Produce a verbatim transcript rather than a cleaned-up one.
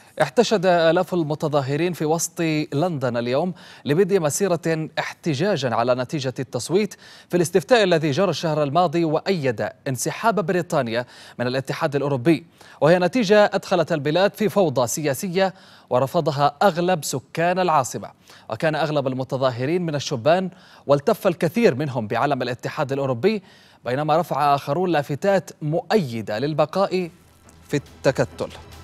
احتشد آلاف المتظاهرين في وسط لندن اليوم لبدء مسيرة احتجاجا على نتيجة التصويت في الاستفتاء الذي جرى الشهر الماضي وأيد انسحاب بريطانيا من الاتحاد الأوروبي، وهي نتيجة أدخلت البلاد في فوضى سياسية ورفضها أغلب سكان العاصمة. وكان أغلب المتظاهرين من الشبان، والتف الكثير منهم بعلم الاتحاد الأوروبي، بينما رفع آخرون لافتات مؤيدة للبقاء في التكتل.